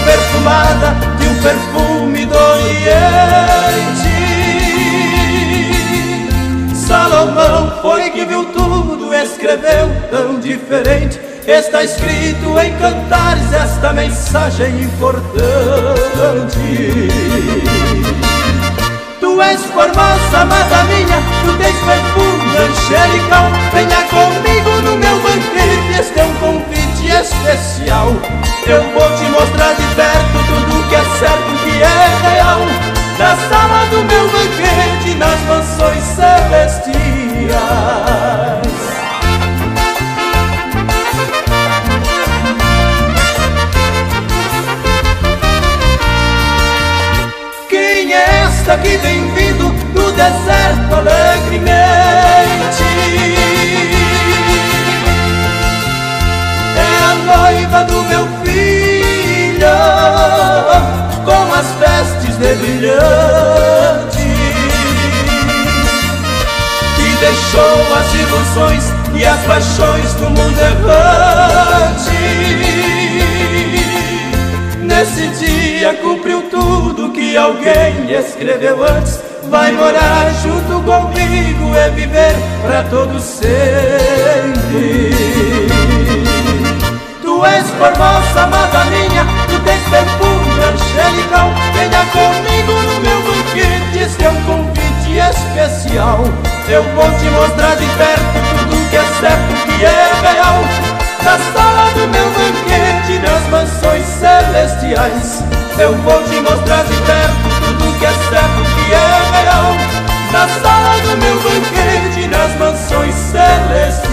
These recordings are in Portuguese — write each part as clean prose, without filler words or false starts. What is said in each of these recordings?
perfumada de um perfume do Oriente. Salomão foi que viu tudo, escreveu tão diferente. Está escrito em Cantares esta mensagem importante. Tu és formosa, amada minha, tu tens perfume angelical. Venha comigo no meu banquete, este é um convite especial. Eu vou te mostrar de perto tudo que é certo, que é real. Na sala do meu banquete, nas mansões celestiais. Quem é esta que vem vindo do deserto alegremente? É a noiva do meu filho, com as vestes de brilhante, que deixou as ilusões e as paixões do mundo errante. Nesse dia cumpriu tudo que alguém escreveu antes. Vai morar junto comigo e viver pra todo sempre. Tu és formosa, amada minha, tu tens perfume angelical. Venha comigo no meu banquete, este é um convite especial. Eu vou te mostrar de perto tudo que é certo, que é real. Na sala do meu banquete, nas mansões celestiais. Eu vou te mostrar de perto tudo que é certo, que é real. Na sala do meu banquete, nas mansões celestiais.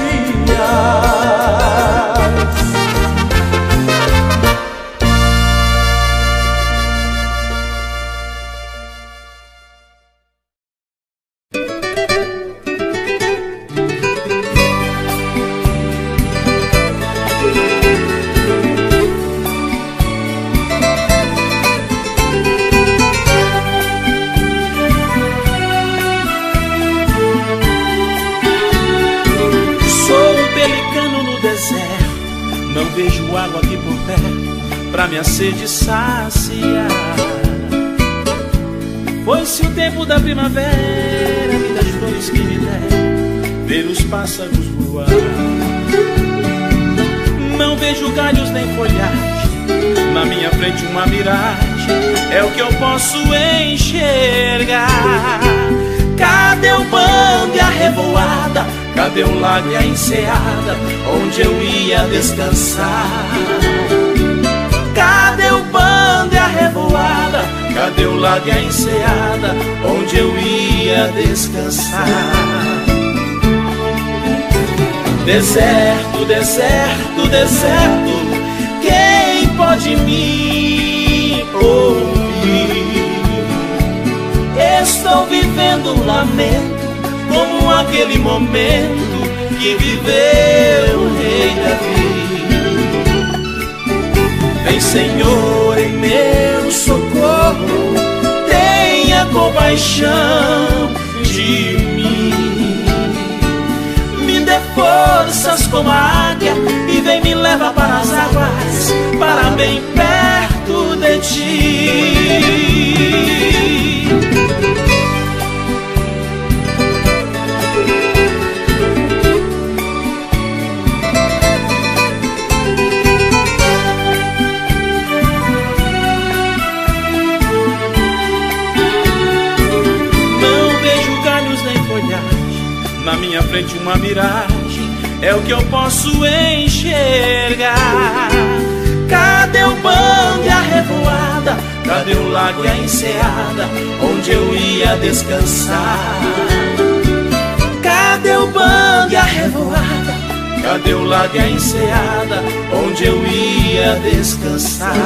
Não vejo água aqui por perto pra minha sede saciar. Foi-se o tempo da primavera e das flores que me deram ver os pássaros voar. Não vejo galhos nem folhagem, na minha frente uma miragem é o que eu posso enxergar. Cadê o bando e a revoada? Cadê o lago e a enseada onde eu ia descansar? Cadê o bando e a revoada? Cadê o lago e a enseada onde eu ia descansar? Deserto, deserto, deserto, quem pode me ouvir? Estou vivendo um lamento, como aquele momento que viveu o rei Davi. Vem, Senhor, em meu socorro, tenha compaixão de mim. Me dê forças como a águia e vem me levar para as águas, para bem perto de ti. Na minha frente uma miragem é o que eu posso enxergar. Cadê o bando e a revoada? Cadê o lago e a enseada onde eu ia descansar? Cadê o bando e a revoada? Cadê o lago e a enseada onde eu ia descansar?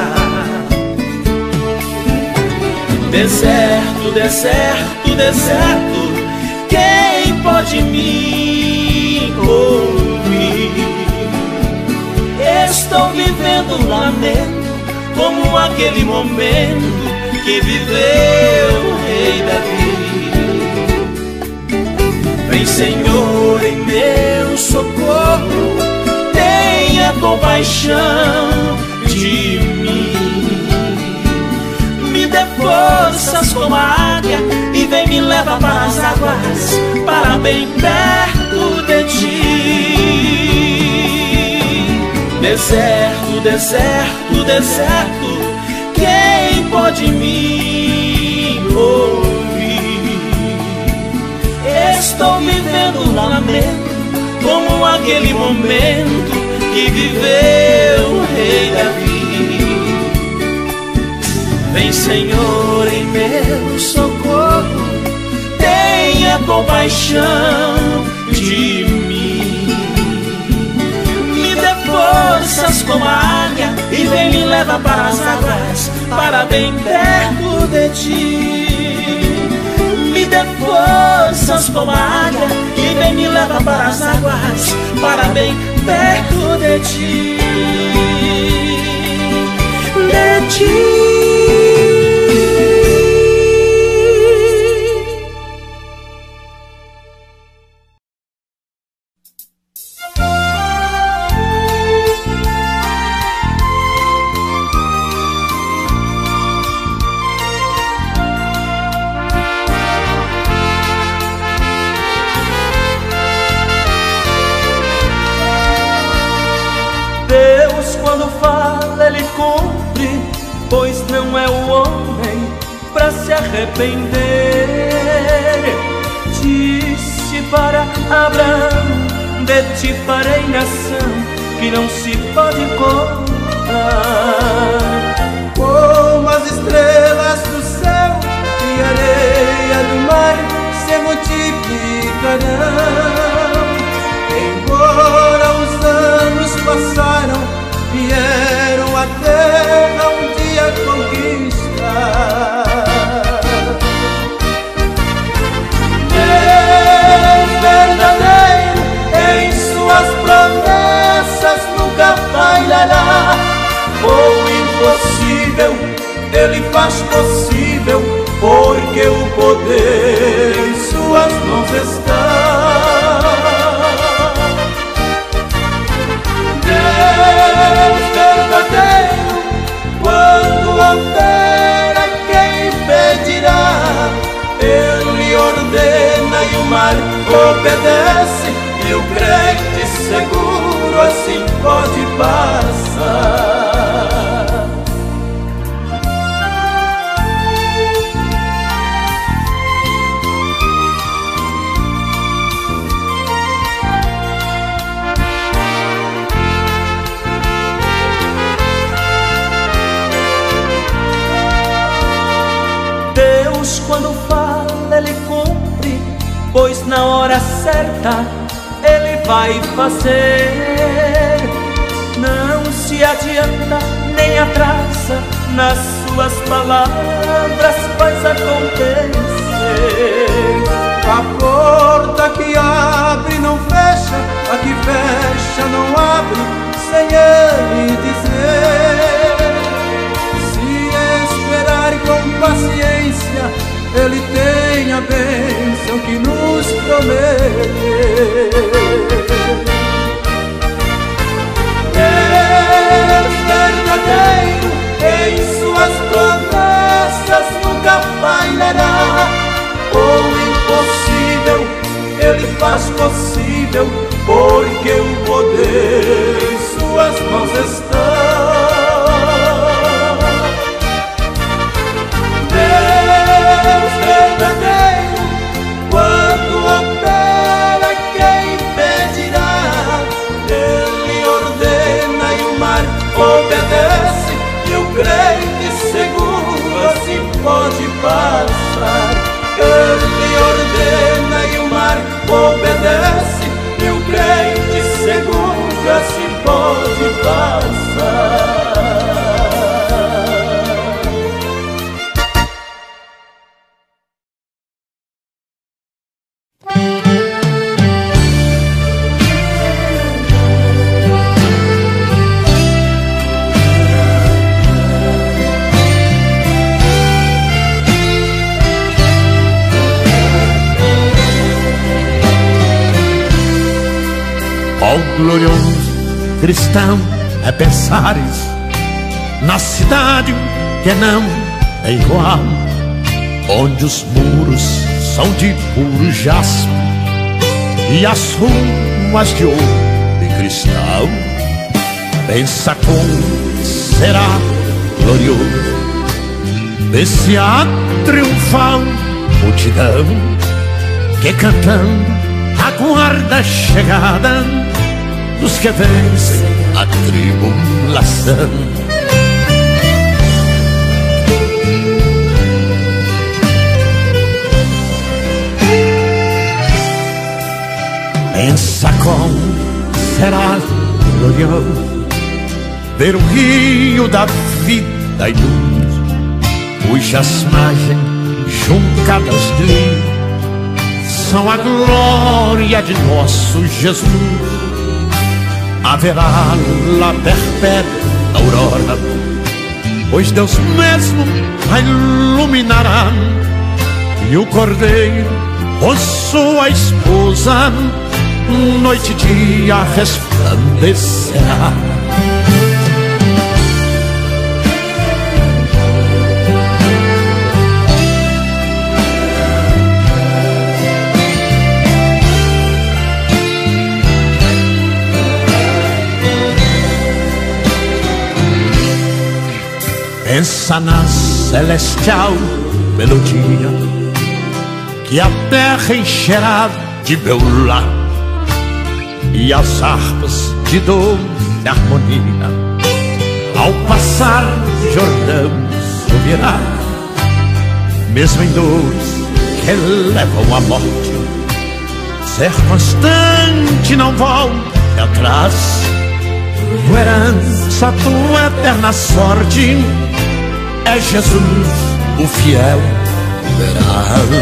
Deserto, deserto, deserto, quem pode me ouvir? Estou vivendo um lamento, como aquele momento que viveu o rei Davi. Vem, Senhor, em meu socorro, tenha compaixão de mim. forças como a águia e vem me leva para as águas, para bem perto de ti. Deserto, deserto, deserto, quem pode me ouvir? Estou vivendo um lamento, como aquele momento que viveu o rei Davi. Vem, Senhor, em meu socorro, tenha compaixão de mim. Me dê forças como a águia e vem me leva para as águas, para bem perto de ti. Me dê forças como a águia e vem me leva para as águas, para bem perto de ti. De ti. Ele cumpre, pois não é o homem para se arrepender. Disse para Abraão: de ti farei nação que não se pode contar. Como as estrelas do céu e a areia do mar se multiplicarão. Embora os anos passaram, vieram a terra um dia conquistar. Deus verdadeiro em suas promessas nunca falhará. O impossível Ele faz possível, porque o poder em suas mãos está. Quando opera, quem impedirá? Ele ordena e o mar obedece, e o crente seguro assim pode passar. Quando fala, Ele cumpre, pois na hora certa Ele vai fazer. Não se adianta nem atrasa, nas suas palavras faz acontecer. A porta que abre não fecha, a que fecha não abre, sem Ele dizer. Se esperar com paciência, Ele tem a bênção que nos prometeu. Deus verdadeiro em suas promessas nunca falhará. O impossível Ele faz possível, porque o poder em suas mãos está. Verdadeiro, quando opera, quem impedirá? Ele ordena e o mar obedece, e o crente seguro assim pode passar. Ele ordena e o mar obedece, e o crente seguro assim pode passar. Glorioso cristão é pensares na cidade que não é igual, onde os muros são de puro jaspe e as ruas de ouro e cristal. Pensa como será glorioso esse ato triunfal, multidão que cantando aguarda a chegada dos que vencem a tribulação. Pensa como será glorioso ver o rio da vida e luz, cujas margens juncadas de lírio são a glória de nosso Jesus. Haverá lá perpétua aurora, pois Deus mesmo a iluminará, e o Cordeiro, ó sua esposa, noite e dia resplandecerá. Pensa na celestial melodia que a terra encherá de beulá, e as harpas de doce harmonia ao passar o Jordão subirá. Mesmo em dores que levam à morte, ser constante não volte atrás. Tua herança, tua eterna sorte é Jesus, o fiel verá.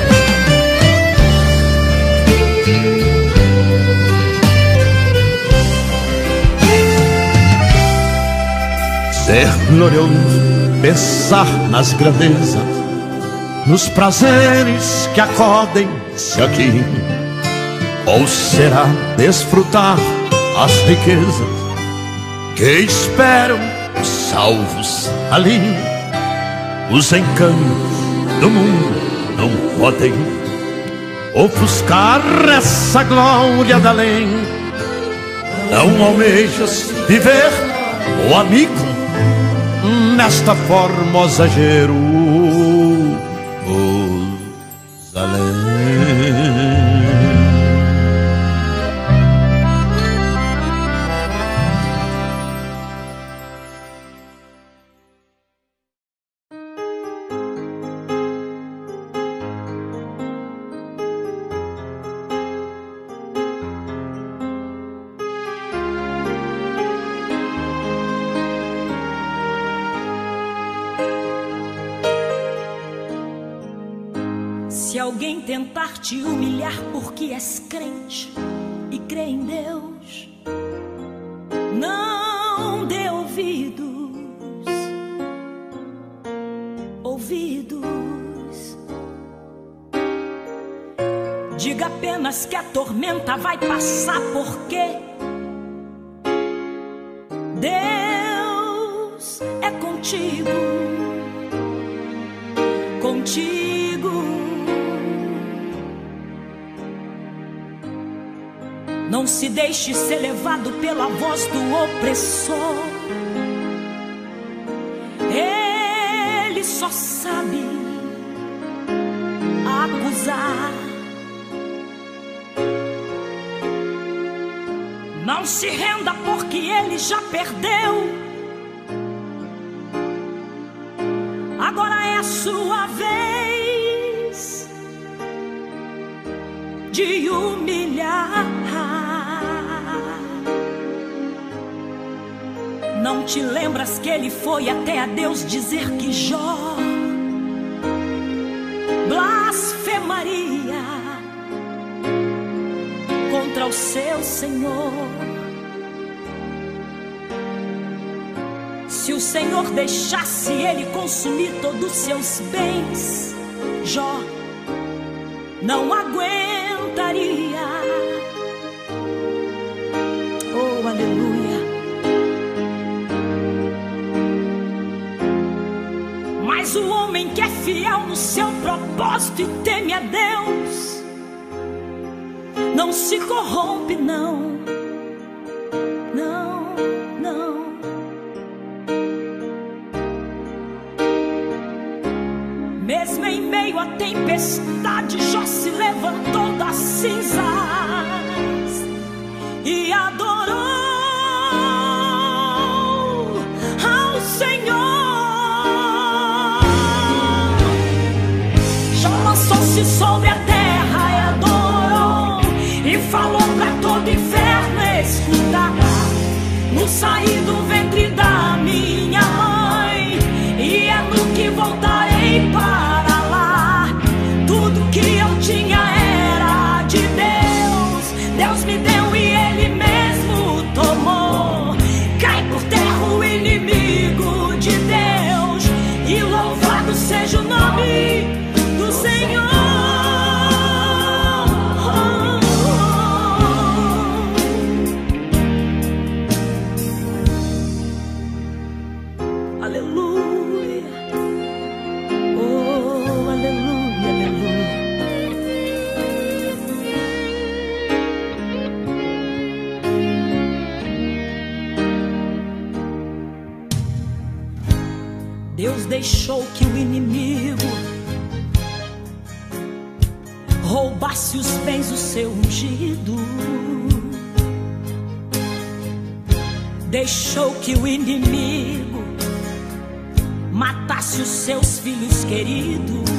Ser glorioso, pensar nas grandezas, nos prazeres que acodem-se aqui, ou será desfrutar as riquezas que esperam os salvos ali. Os encantos do mundo não podem ofuscar essa glória da além. Não almejas viver, ó amigo, nesta formosa Jerusalém. Se alguém tentar te humilhar porque és crente e crê em Deus, não dê ouvidos. Diga apenas que a tormenta vai passar, porque Deus é contigo. Não se deixe ser levado pela voz do opressor. Ele só sabe acusar. Não se renda, porque ele já perdeu. Agora é a sua vez de humilhar. Não te lembras que ele foi até a Deus dizer que Jó blasfemaria contra o seu Senhor? Se o Senhor deixasse ele consumir todos os seus bens, Jó não aguentaria. Oh, aleluia. Mas Mas o homem que é fiel no seu propósito e teme a Deus não se corrompe, não. Não, não. Mesmo em meio à tempestade, Jó se levantou das cinzas e adorou ao Senhor. Jó lançou-se sobre a terra e adorou, e falou pra todo inferno escutar: no sair do ventre da minha mãe, e é no que voltarei para lá. Tudo que eu tinha era de Deus, Deus me deu e Ele mesmo tomou. Cai por terra o inimigo de Deus, e louvado seja o nome do Senhor. Aleluia, oh, aleluia, aleluia. Deus deixou que o inimigo roubasse os bens do seu ungido. Deixou que o inimigo matasse os seus filhos queridos.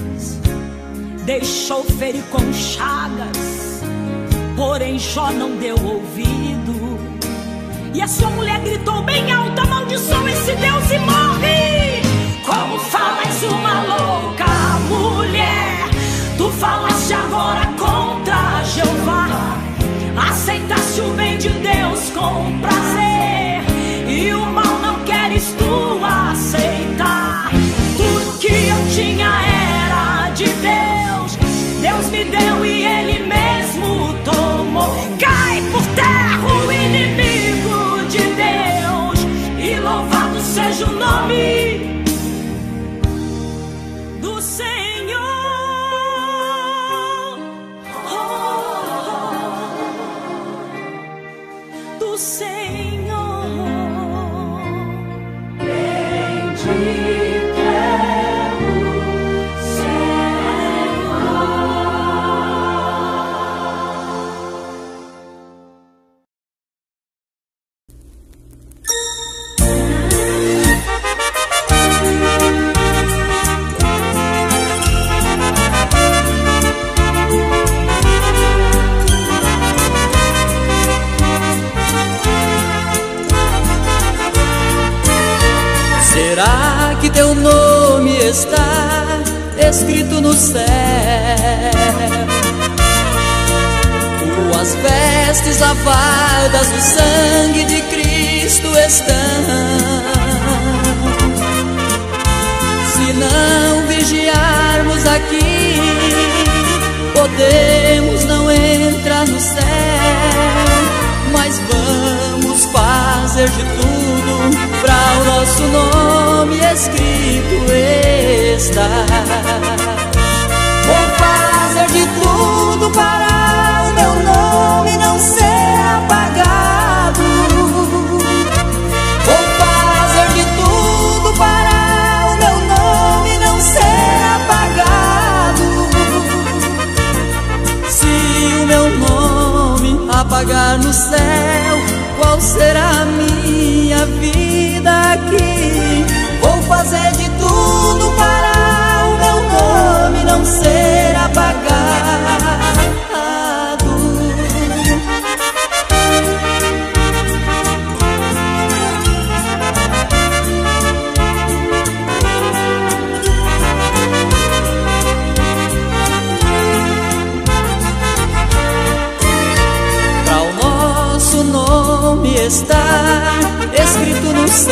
Deixou ferir com chagas, porém Jó não deu ouvido. E a sua mulher gritou bem alto: amaldiçoa esse Deus e morre. Como falas uma louca mulher, tu falaste agora contra Jeová. Aceitaste o bem de Deus com prazer, e o mal não queres tu aceitar. Tudo que eu tinha era de Deus, Deus me deu e Ele mesmo tomou. Cai por terra o inimigo de Deus, e louvado seja o nome do Senhor. Do Senhor. Bendito é o Senhor. Será que teu nome está escrito no céu? Tuas vestes lavadas no sangue de Cristo estão. Se não vigiarmos aqui, podemos não entrar no céu, mas vamos fazer de tudo pra o nosso nome escrito estar. Vou fazer de tudo para o meu nome não ser apagado. Vou fazer de tudo para o meu nome não ser apagado. Se o meu nome apagar no céu, qual será a minha vida aqui? Vou fazer de tudo para o meu nome não ser apagado. Para o nosso nome está escrito no céu,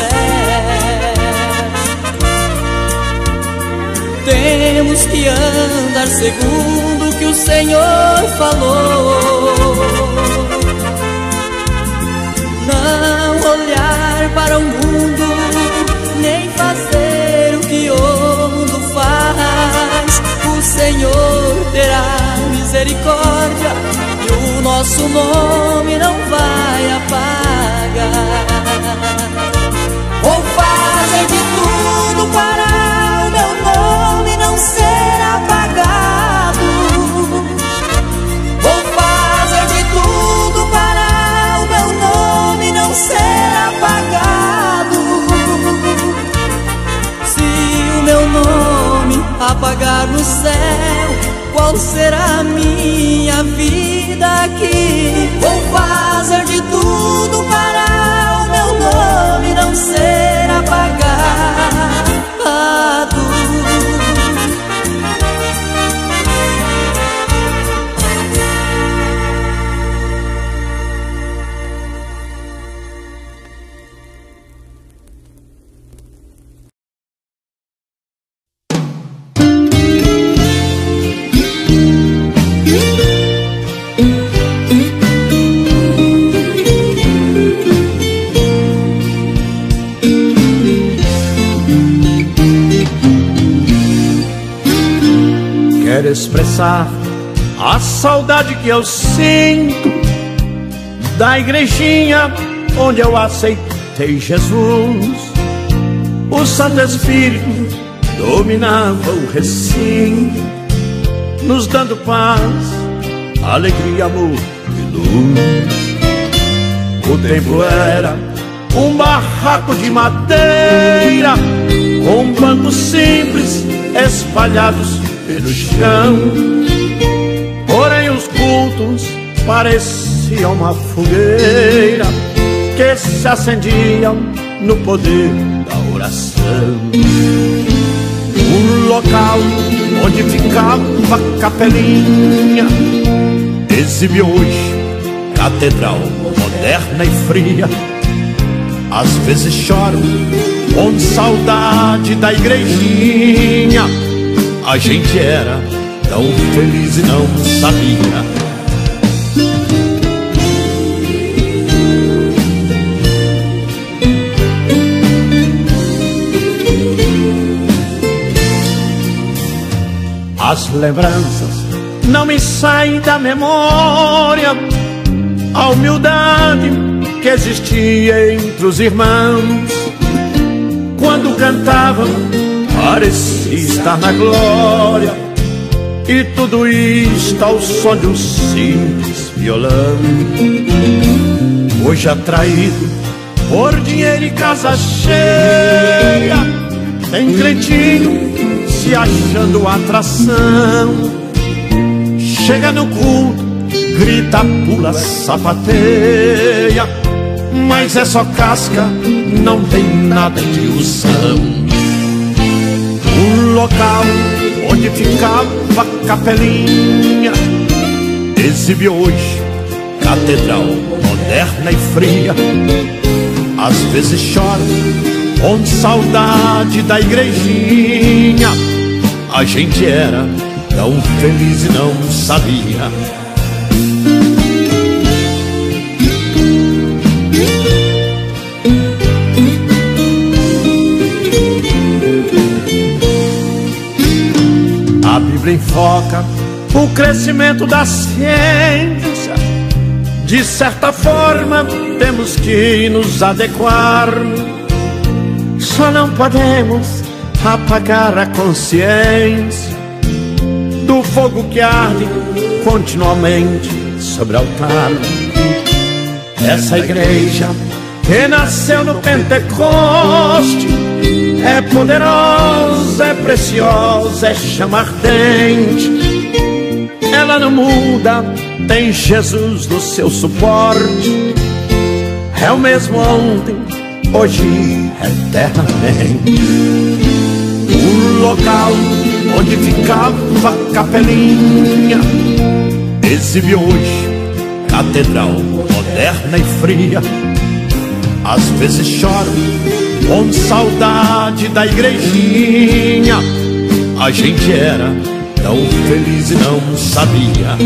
temos que andar segundo o que o Senhor falou. Não olhar para o mundo, nem fazer o que outros misericórdia, e o nosso nome não vai apagar. Vou fazer de tudo para o meu nome não ser apagado. Vou fazer de tudo para o meu nome não ser apagado. Se o meu nome apagar no céu, qual será a minha vida aqui? Vou fazer de tudo para o meu nome não ser apagado. Quero expressar a saudade que eu sinto da igrejinha onde eu aceitei Jesus. O Santo Espírito dominava o recinto, nos dando paz, alegria, amor e luz. O templo era um barraco de madeira, com bancos simples espalhados pelo chão. Porém os cultos pareciam uma fogueira que se acendiam no poder da oração. O local onde ficava a capelinha exibe hoje catedral moderna e fria. Às vezes choro com saudade da igrejinha. A gente era tão feliz e não sabia. As lembranças não me saem da memória, a humildade que existia entre os irmãos. Quando cantavam, parecia estar na glória, e tudo isto ao som de um simples violão. Hoje atraído por dinheiro e casa cheia, tem crentinho se achando atração. Chega no culto, grita, pula, sapateia, mas é só casca, não tem nada de ilusão. O local onde ficava a capelinha exibe hoje catedral moderna e fria. Às vezes choro com saudade da igrejinha. A gente era tão feliz e não sabia. A Bíblia enfoca o crescimento da ciência. De certa forma temos que nos adequar. Só não podemos apagar a consciência do fogo que arde continuamente sobre o altar. Essa igreja que nasceu no Pentecoste é poderosa, é preciosa, é chama ardente. Ela não muda, tem Jesus no seu suporte. É o mesmo ontem, hoje e eternamente. O local onde ficava a capelinha exibe hoje catedral moderna e fria. Às vezes choro com saudade da igrejinha. A gente era tão feliz e não sabia.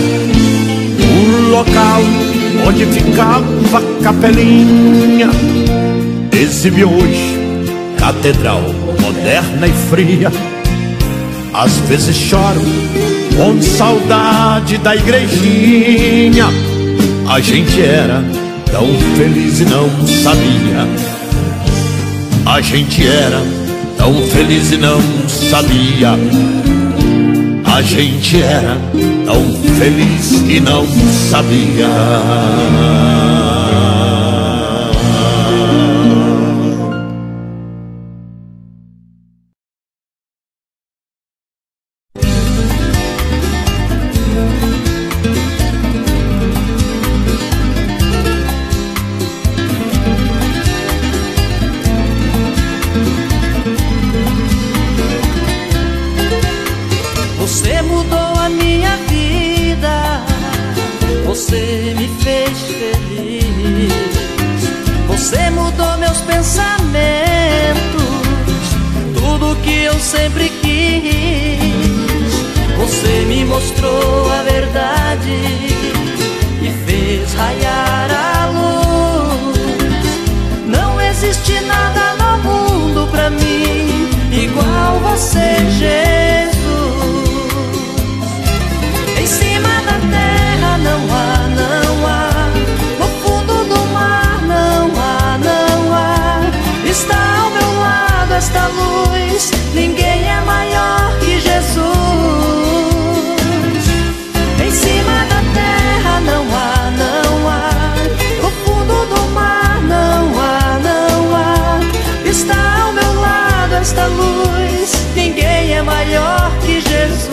O local onde ficava a capelinha exibe hoje catedral moderna e fria. Às vezes choro com saudade da igrejinha. A gente era tão feliz e não sabia. A gente era tão feliz e não sabia. A gente era tão feliz e não sabia. Você mudou a minha vida, você me fez feliz. Você mudou meus pensamentos, tudo que eu sempre quis. Você me mostrou a verdade e fez raiar a luz. Não existe nada no mundo pra mim igual você, Jesus. Em cima da terra não há, não há. No fundo do mar não há, não há. Está ao meu lado esta luz. Ninguém é maior que Jesus. Em cima da terra não há, não há. No fundo do mar não há, não há. Está ao meu lado esta luz. Ninguém é maior que Jesus.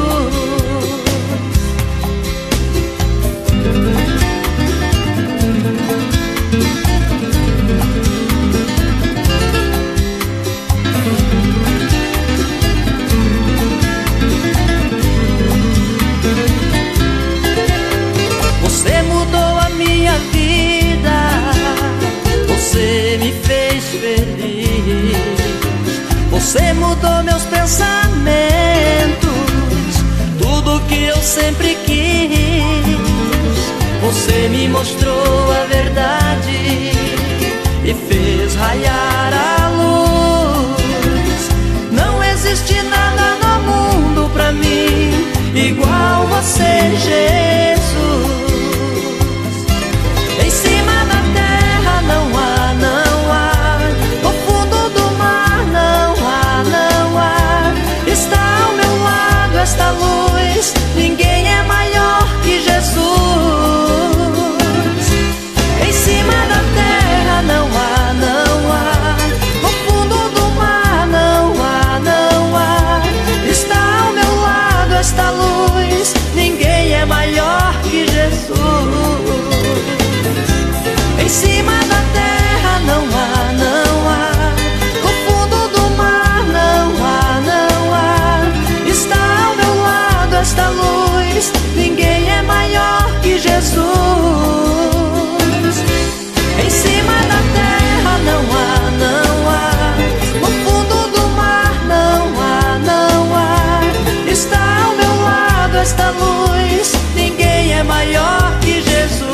Você mudou a minha vida, você me fez feliz. Você mudou meus pensamentos, tudo que eu sempre quis. Você me mostrou a verdade e fez raiar a luz. Não existe nada no mundo pra mim igual você, Jesus. Em cima da terra não há, não há. No fundo do mar não há, não há. Está ao meu lado esta luz. Ninguém é maior que Jesus. Em cima da terra não há, não há. No fundo do mar não há, não há. Está ao meu lado esta luz. Ninguém é maior que Jesus. Em cima da terra não há, não há. No fundo do mar não há, não há. Está ao meu lado esta luz. Ninguém é maior que Jesus. Em cima da terra não há, não há. No fundo do mar não há, não há. Está ao meu lado esta luz. Ninguém é maior que Jesus.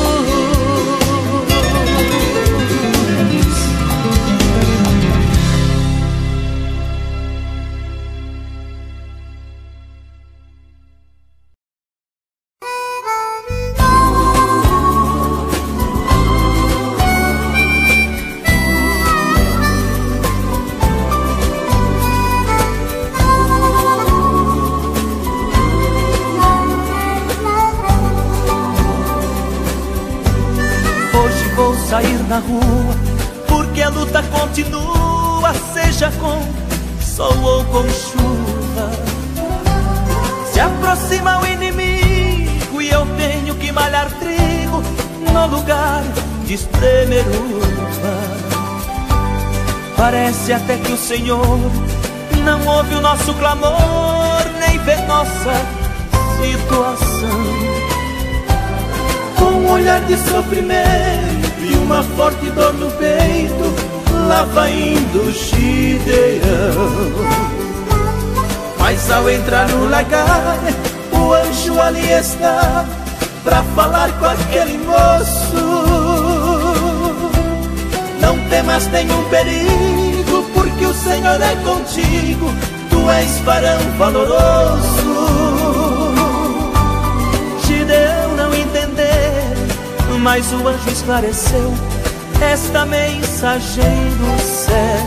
Sair na rua, porque a luta continua, seja com sol ou com chuva. Se aproxima o inimigo e eu tenho que malhar trigo no lugar de espremer uva. Parece até que o Senhor não ouve o nosso clamor, nem vê nossa situação. Com um olhar de sofrimento e uma forte dor no peito, lá vai indo o Gideão. Mas ao entrar no lagar, o anjo ali está pra falar com aquele moço. Não temas nenhum perigo, porque o Senhor é contigo. Tu tu és varão valoroso. Gideão não entender, mas o anjo esclareceu esta mensagem do céu.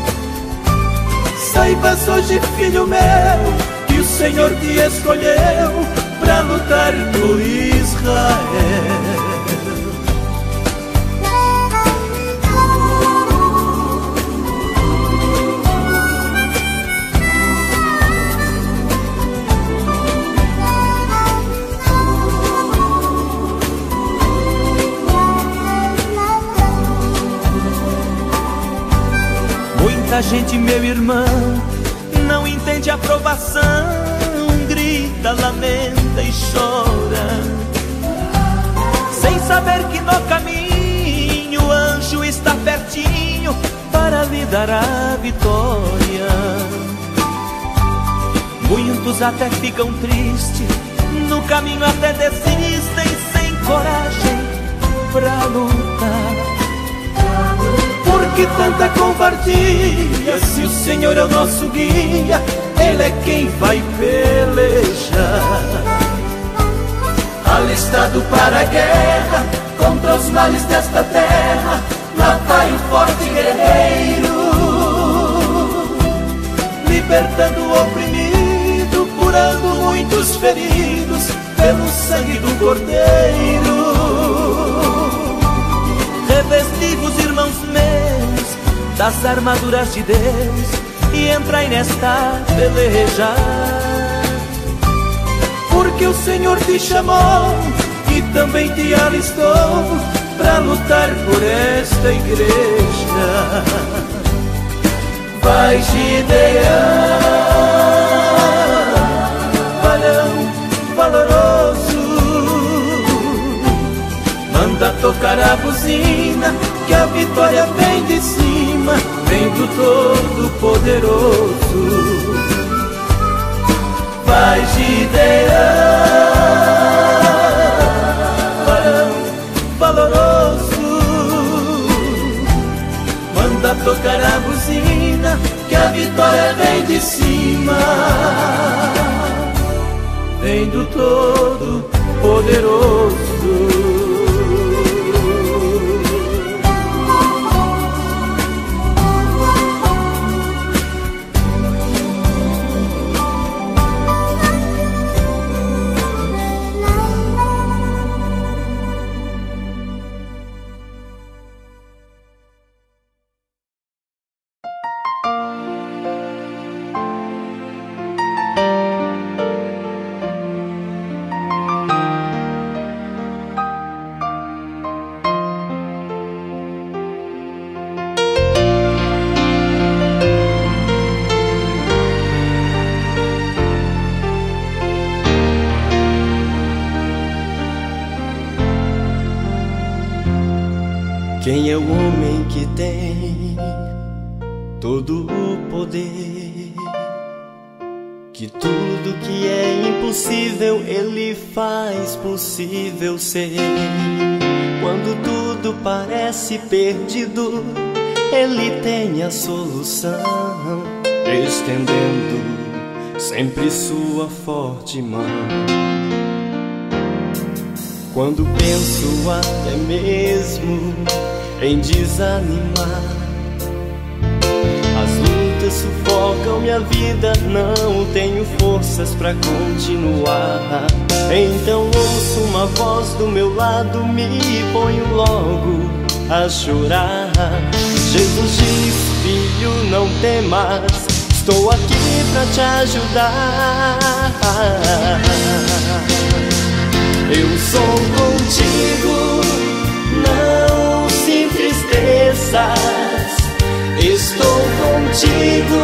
Saibas hoje, filho meu, que o Senhor te escolheu para lutar por Israel. Muita gente, meu irmão, não entende a provação, grita, lamenta e chora, sem saber que no caminho o anjo está pertinho para lhe dar a vitória. Muitos até ficam tristes, no caminho até desistem, sem coragem pra lutar. Por que tanta covardia? Se o Senhor é o nosso guia, Ele é quem vai pelejar. Alistado para a guerra, contra os males desta terra, lá vai um forte guerreiro, libertando o oprimido, curando muitos feridos, pelo sangue do Cordeiro. Revesti-vos, irmãos meus, das armaduras de Deus, e entrai nesta peleja. Porque o Senhor te chamou e também te alistou para lutar por esta igreja. Vai, Gideão, varão valoroso, manda tocar a buzina, que a vitória vem de cima, vem do Todo-Poderoso. Vai, Gideão, varão valoroso, manda tocar a buzina, que a vitória vem de cima, vem do Todo-Poderoso. Quem é o homem que tem todo o poder, que tudo que é impossível Ele faz possível ser? Quando tudo parece perdido, Ele tem a solução, estendendo sempre sua forte mão. Quando penso até mesmo em desanimar, as lutas sufocam minha vida, não tenho forças pra continuar. Então ouço uma voz do meu lado, me ponho logo a chorar. Jesus diz: filho, não temas, estou aqui pra te ajudar. Eu sou contigo, não se entristeças. Estou contigo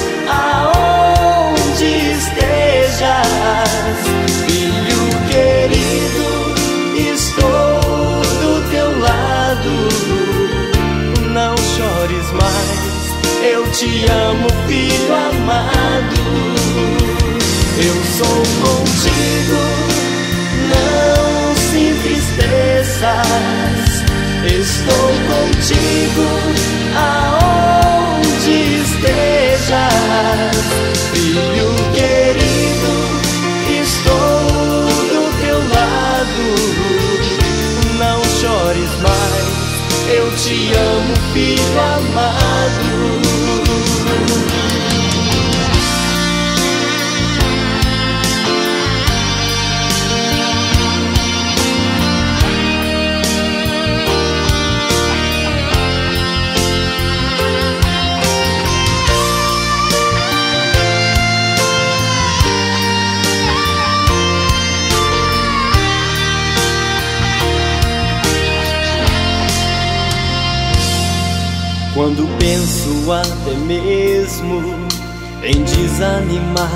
aonde estejas. Filho querido, estou do teu lado. Não chores mais, eu te amo, filho amado. Eu sou contigo, não se entristeças. Estou contigo aonde estejas. Filho querido, estou do teu lado. Não chores mais, eu te amo, filho amado. Quando penso até mesmo em desanimar,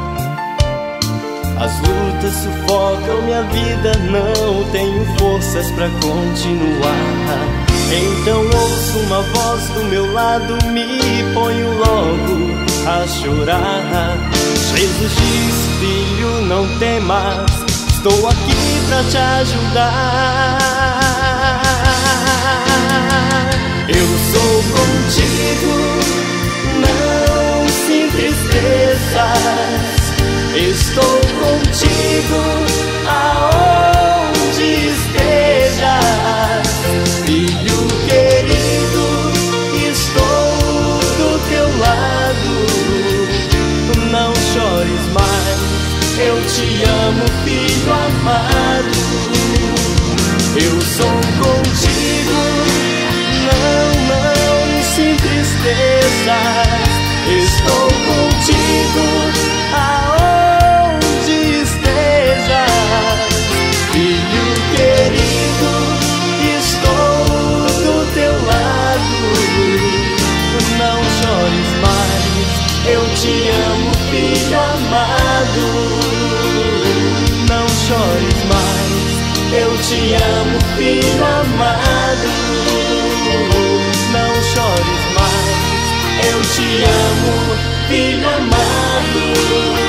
as lutas sufocam minha vida, não tenho forças pra continuar. Então ouço uma voz do meu lado, me ponho logo a chorar. Jesus diz: filho, não temas, estou aqui pra te ajudar. Eu sou contigo, não se entristeças. Estou contigo aonde estejas. Filho querido, estou do teu lado. Não chores mais, eu te amo, filho amado. Eu sou contigo, não se entristeças. Estou contigo aonde estejas. Filho querido, estou do teu lado. Não chores mais, eu te amo, filho amado. Não chores mais, eu te amo, filho amado. Não chores mais, eu te amo, filho amado.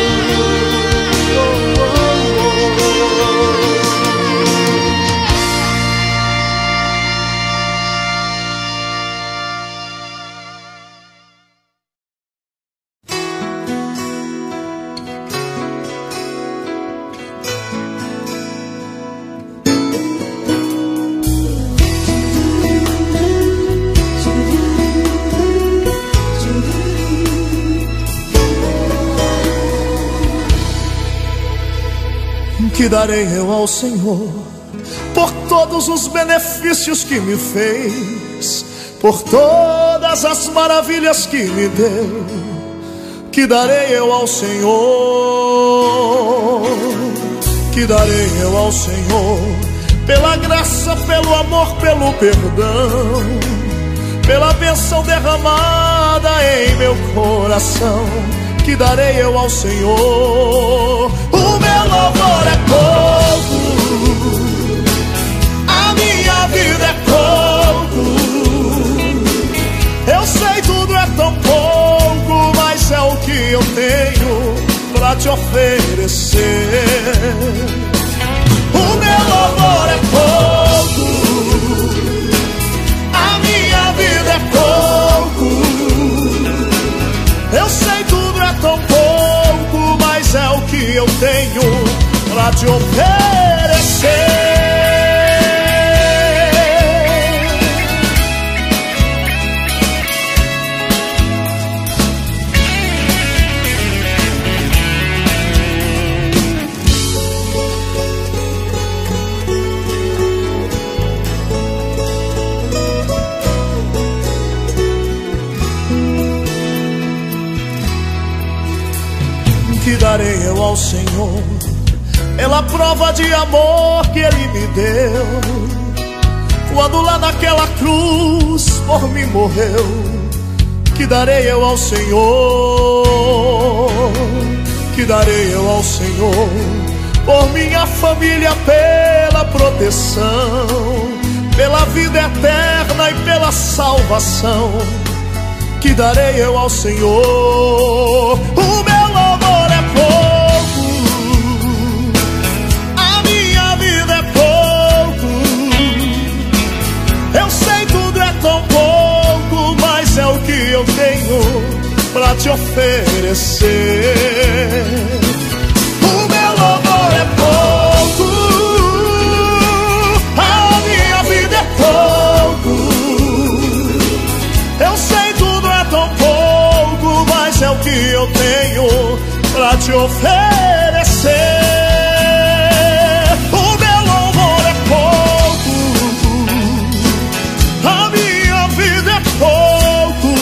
Que darei eu ao Senhor por todos os benefícios que me fez, por todas as maravilhas que me deu? Que darei eu ao Senhor? Que darei eu ao Senhor pela graça, pelo amor, pelo perdão, pela bênção derramada em meu coração? Que darei eu ao Senhor? O meu louvor é pouco, a minha vida é pouco. Eu sei tudo é tão pouco, mas é o que eu tenho pra te oferecer. O meu louvor é pouco, a minha vida é pouco. Eu sei tudo é tão pouco, mas é o que eu tenho pra te oferecer. Que darei eu ao Senhor pela prova de amor que Ele me deu, quando lá naquela cruz por mim morreu? Que darei eu ao Senhor? Que darei eu ao Senhor por minha família, pela proteção, pela vida eterna e pela salvação? Que darei eu ao Senhor? O meu louvor é pouco, a minha vida é pouco. Eu sei tudo é tão pouco, mas é o que eu tenho pra te oferecer. O meu louvor é pouco, a minha vida é pouco. Eu sei tudo é tão pouco, mas é o que eu tenho pra te oferecer. O meu louvor é pouco, a minha vida é pouco.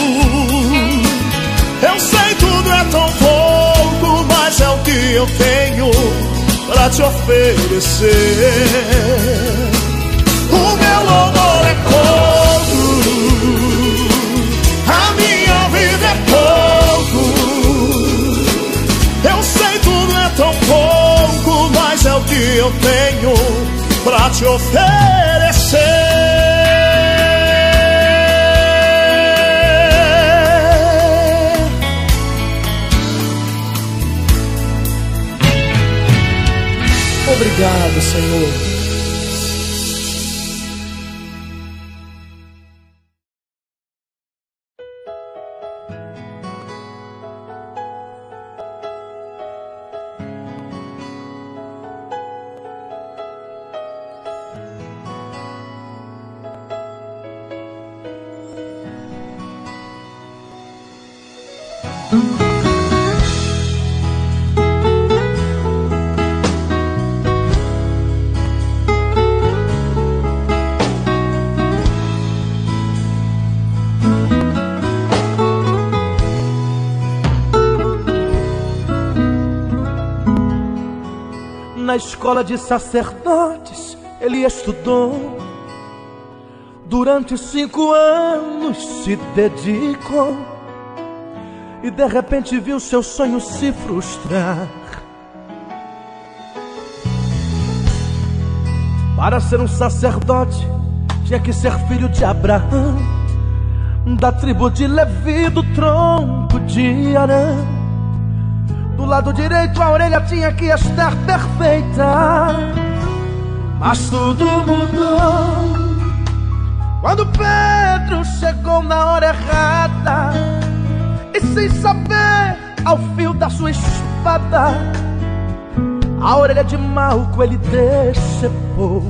Eu sei tudo é tão pouco, mas é o que eu tenho pra te oferecer. O meu louvor é pouco, a minha vida é pouco. Eu sei tudo é tão pouco, mas é o que eu tenho pra te oferecer. Obrigado, Senhor. Na escola de sacerdotes ele estudou, durante 5 anos se dedicou, e de repente viu seu sonho se frustrar. Para ser um sacerdote tinha que ser filho de Abraão, da tribo de Levi, do tronco de Arão. Do lado direito a orelha tinha que estar perfeita, mas tudo mudou quando Pedro chegou na hora errada, e sem saber, ao fio da sua espada, a orelha de Malco ele decepou.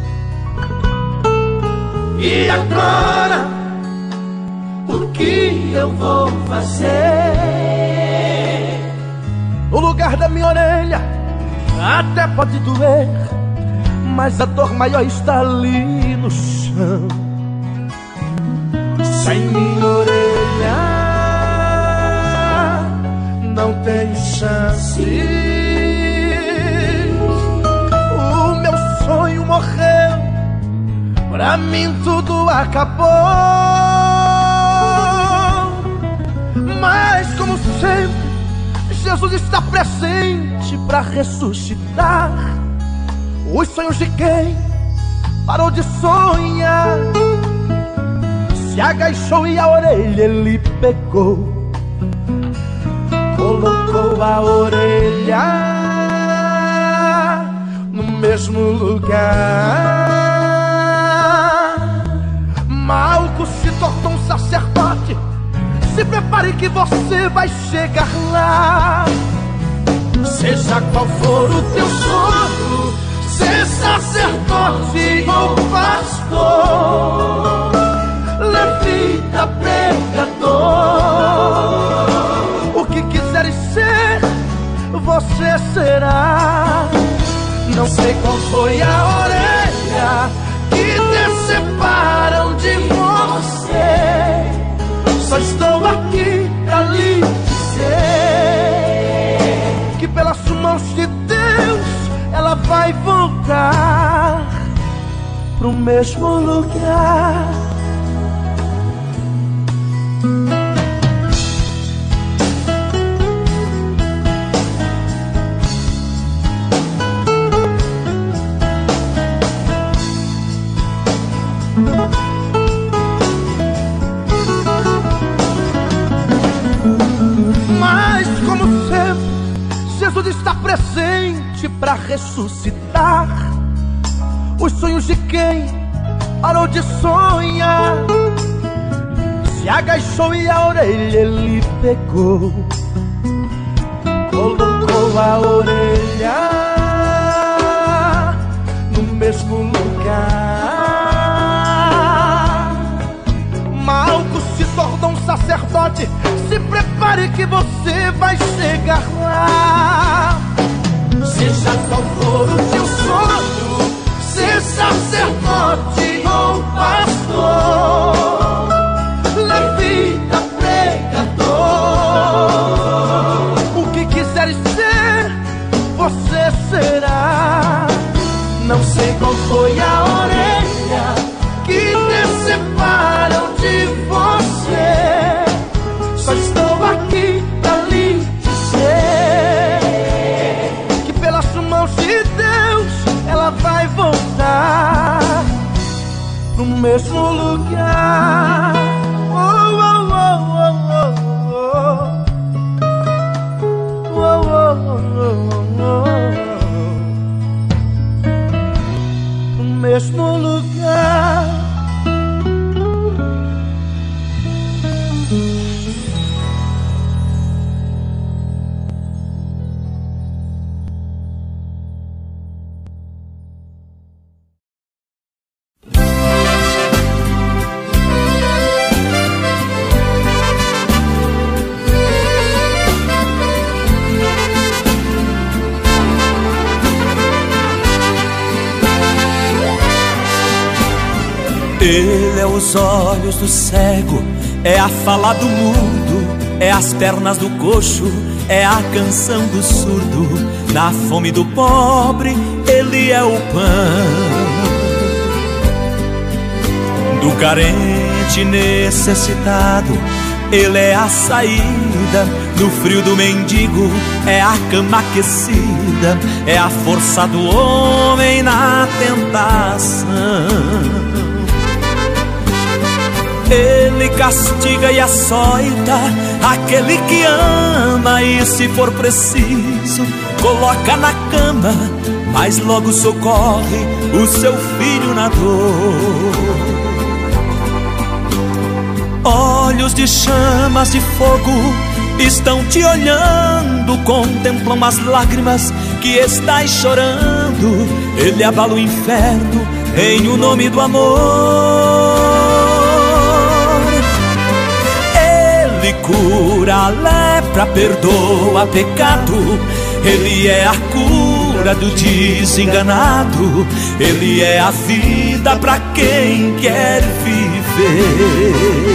E agora, o que eu vou fazer? No lugar da minha orelha até pode doer, mas a dor maior está ali no chão. Sem minha orelha não tenho chance. O meu sonho morreu, pra mim tudo acabou. Mas como sempre, Jesus está presente para ressuscitar os sonhos de quem parou de sonhar. Se agachou e a orelha ele pegou, colocou a orelha no mesmo lugar. Malco se tornou um sacerdote. Se prepare que você vai chegar lá. Seja qual for o teu sonho, ser sacerdote ou pastor, levita, pregador, o que quiseres ser, você será. Não sei qual foi a orelha que te separam de você, só estou aqui pra lhe dizer que pelas mãos de Deus ela vai voltar pro mesmo lugar. Mas como sempre, Jesus está presente para ressuscitar os sonhos de quem parou de sonhar. se agachou e a orelha ele pegou. Colocou a orelha no mesmo lugar. Malco se tornou um sacerdote, se prepare que você vai chegar lá. Seja qual for o seu sonho, ser sacerdote ou pastor, levita, pregador, o que quiseres ser, você será. Não sei qual foi a orelha que te separam de você, só estou aqui pra lhe dizer que pelas mãos de Deus ela vai voltar pro mesmo lugar. Oh, oh, oh, oh, oh, oh, oh, oh, oh, oh, pro mesmo lugar. Ele é os olhos do cego, é a fala do mudo, é as pernas do coxo, é a canção do surdo. Na fome do pobre, ele é o pão. Do carente necessitado, ele é a saída. No frio do mendigo, é a cama aquecida, é a força do homem na tentação. Ele castiga e açoita aquele que ama, e se for preciso coloca na cama, mas logo socorre o seu filho na dor. Olhos de chamas de fogo estão te olhando, contemplam as lágrimas que estás chorando. Ele abala o inferno em o nome do amor. Ele cura a lepra, perdoa pecado. Ele é a cura do desenganado. Ele é a vida para quem quer viver.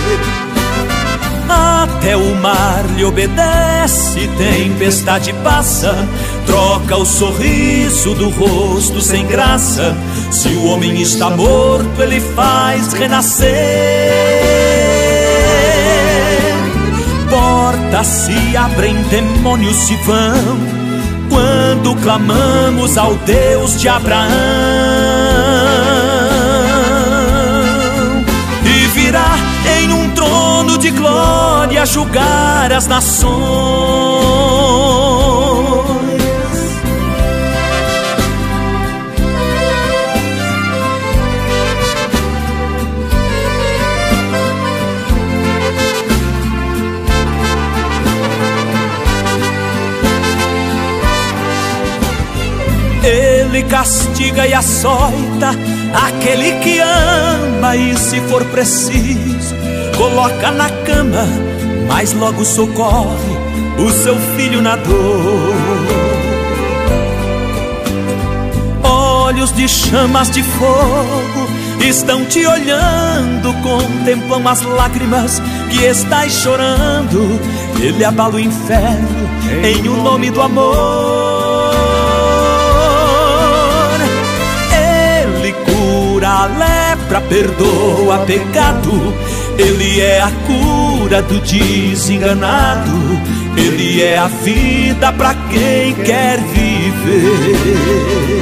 Até o mar lhe obedece, tempestade passa, troca o sorriso do rosto sem graça. Se o homem está morto, ele faz renascer. Portas se abrem, demônios se vão, quando clamamos ao Deus de Abraão. E virá em um trono de glória julgar as nações. Ele castiga e açoita aquele que ama, e se for preciso coloca na cama, mas logo socorre o seu filho na dor. Olhos de chamas de fogo estão te olhando, contemplam as lágrimas que estás chorando. Ele abala o inferno em o nome do amor. Ele cura a lepra, perdoa pecado. Ele é a cura do desenganado. Ele é a vida para quem quer viver.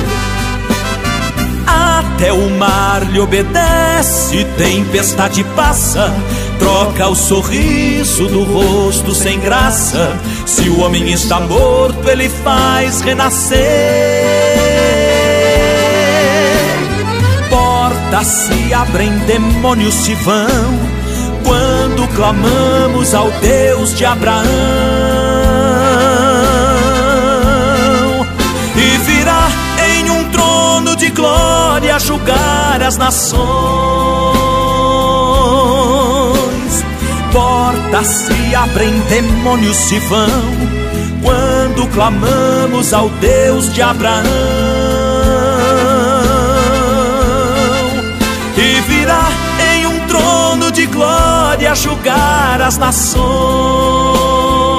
Até o mar lhe obedece, tempestade passa, troca o sorriso do rosto sem graça. Se o homem está morto, ele faz renascer. Portas se abrem, demônios se vão, quando clamamos ao Deus de Abraão, e virá em um trono de glória julgar as nações. Portas se abrem, demônios se vão, quando clamamos ao Deus de Abraão, e virá em um trono de glória julgar as nações.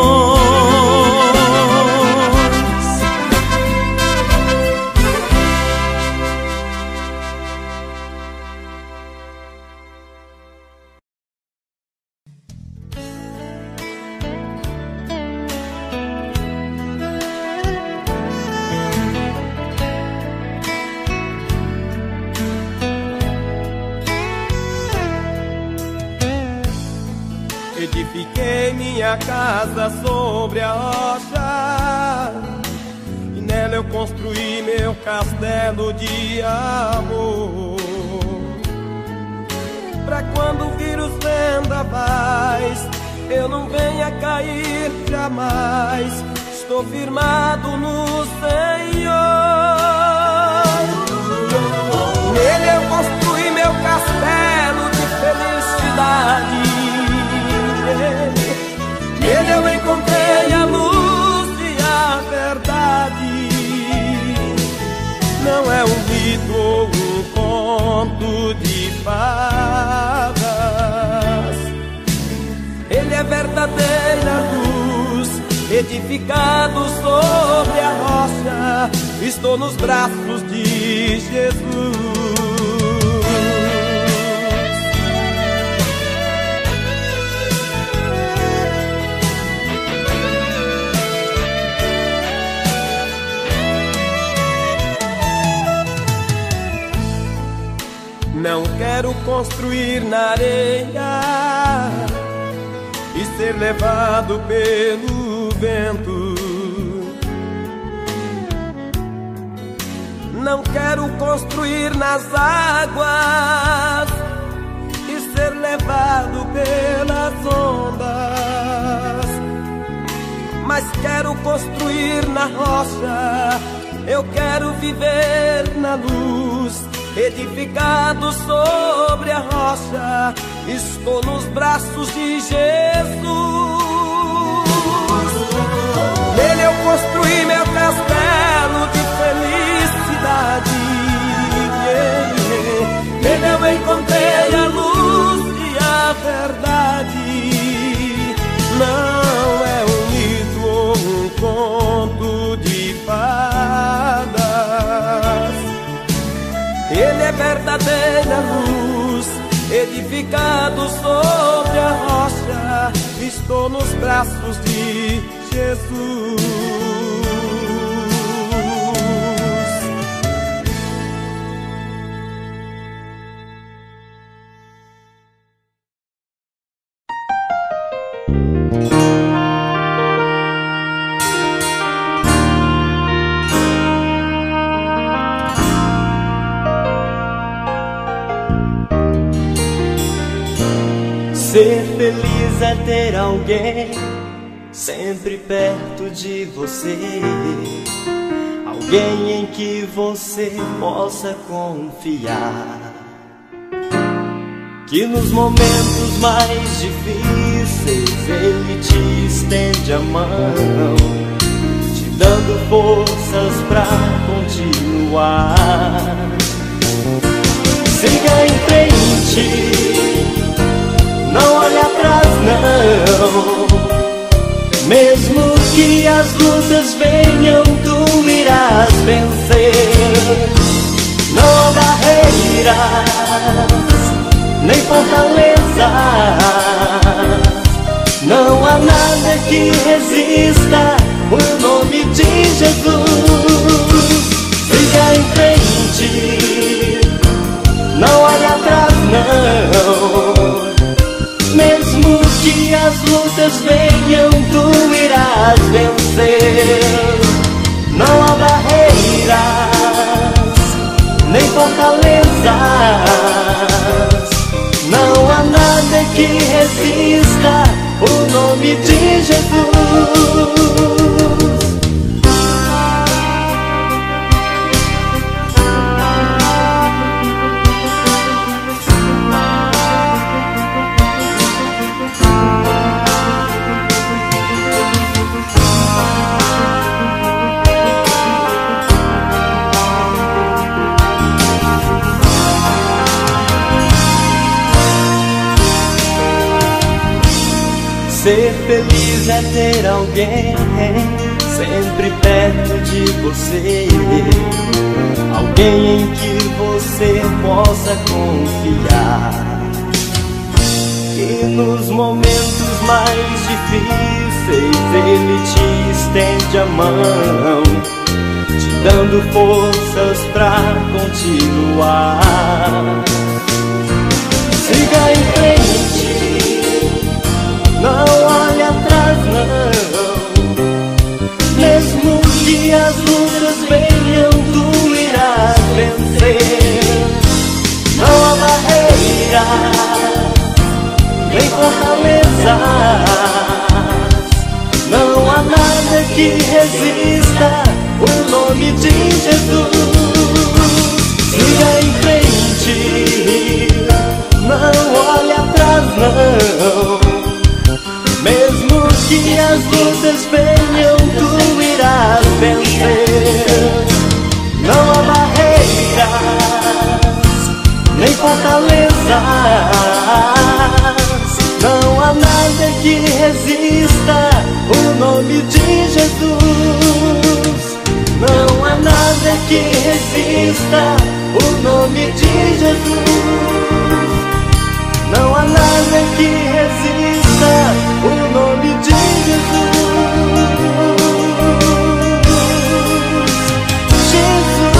Edifiquei minha casa sobre a rocha, e nela eu construí meu castelo de amor. Pra quando vir os vendavais, eu não venha cair jamais. Estou firmado no Senhor. Nele eu construí meu castelo de felicidade. Nele eu encontrei a luz e a verdade. Não é um mito ou um conto de fadas. Ele é verdadeira luz, edificado sobre a rocha. Estou nos braços de Jesus. Não quero construir na areia e ser levado pelo vento. Não quero construir nas águas e ser levado pelas ondas. Mas quero construir na rocha. Eu quero viver na luz, edificado sobre a rocha. Estou nos braços de Jesus. Nele eu construí meu castelo de felicidade. Nele eu encontrei a luz e a verdade. Não é um mito ou um conto de fadas. Ele é verdadeira luz, edificado sobre a rocha. Estou nos braços de Jesus. Ser feliz é ter alguém sempre perto de você, alguém em que você possa confiar, que nos momentos mais difíceis ele te estende a mão, te dando forças pra continuar. Siga em frente, não olhe atrás não. Mesmo que as lutas venham, tu irás vencer. Não há barreiras, nem fortalezas, não há nada que resista o nome de Jesus. Siga em frente, não olhe atrás não. Mesmo que as lutas venham, tu irás vencer. Não há barreiras, nem fortalezas, não há nada que resista Ser feliz é ter alguém sempre perto de você, alguém em que você possa confiar. E nos momentos mais difíceis ele te estende a mão, te dando forças pra continuar. Siga em frente, não olhe atrás não. Mesmo que as lutas venham, tu irás vencer. Não há barreiras nem fortalezas, não há nada que resista o nome de Jesus. Siga em frente, não olhe atrás não. Mesmo que as lutas venham, tu irás vencer. Não há barreiras nem fortalezas, não há nada que resista o nome de Jesus. Não há nada que resista o nome de Jesus. Não há nada que resista o nome de Jesus. Jesus.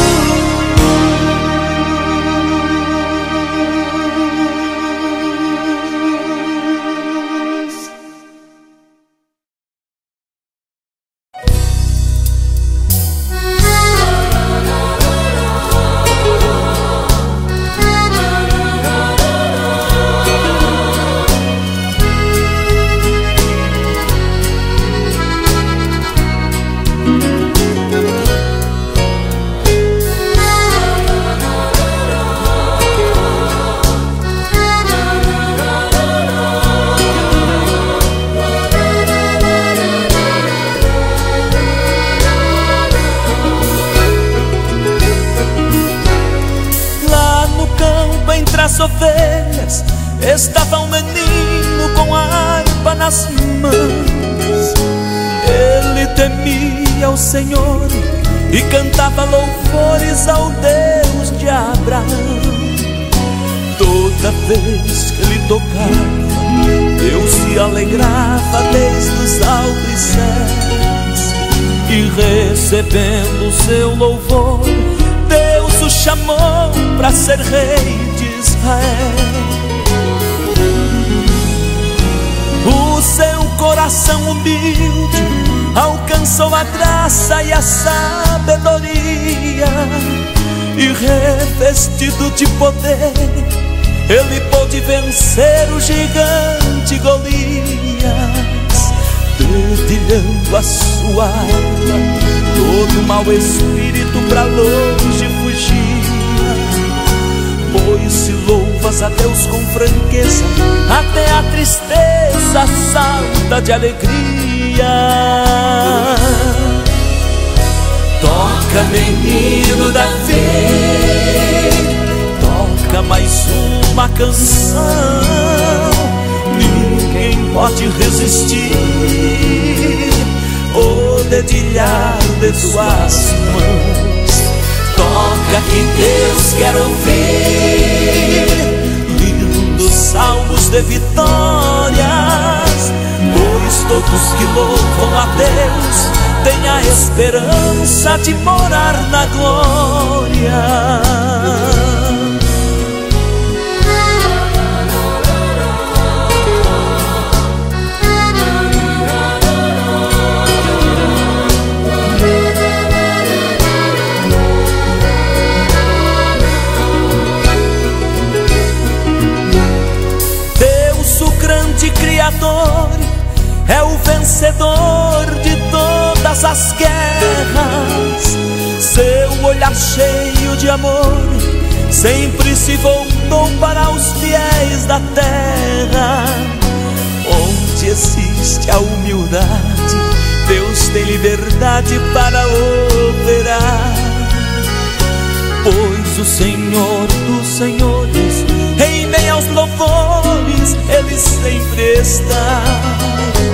Ovelhas, estava um menino com a harpa nas mãos. Ele temia o Senhor e cantava louvores ao Deus de Abraão. Toda vez que ele tocava, Deus se alegrava desde os altos céus. E recebendo o seu louvor, Deus o chamou para ser rei de Israel. O seu coração humilde alcançou a graça e a sabedoria, e revestido de poder, ele pôde vencer o gigante Golias. Dedilhando a sua arma, todo mau espírito pra longe fugia. Pois se louvas a Deus com franqueza, até a tristeza salta de alegria. Toca, menino Davi, toca mais uma canção. Ninguém pode resistir o dedilhar de suas mãos. Toca que Deus quer ouvir lindos salmos de vitórias, pois todos que louvam a Deus têm a esperança de morar na glória. Criador é o vencedor de todas as guerras. Seu olhar cheio de amor sempre se voltou para os fiéis da terra. Onde existe a humildade, Deus tem liberdade para operar. Pois o Senhor dos senhores, em meio aos louvores, Ele sempre está.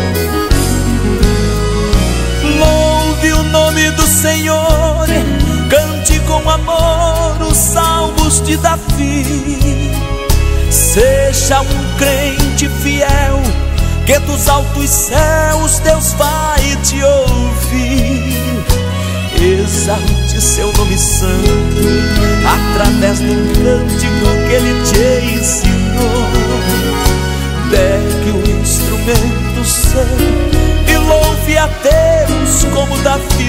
Senhor, cante com amor os salmos de Davi. Seja um crente fiel, que dos altos céus Deus vai te ouvir. Exalte seu nome santo através do cântico que Ele te ensinou. Pegue o instrumento seu e louve a Deus como Davi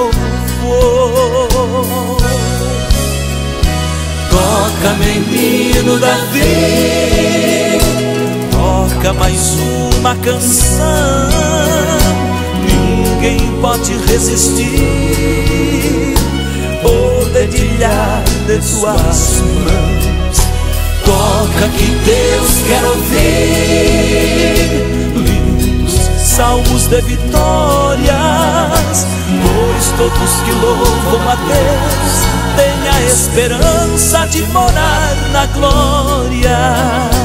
louvou. Toca, menino Davi, toca mais uma canção. Ninguém pode resistir o dedilhar de tuas mãos. Toca que Deus quer ouvir lindos salmos de vitórias, pois todos que louvam a Deus têm a esperança de morar na glória.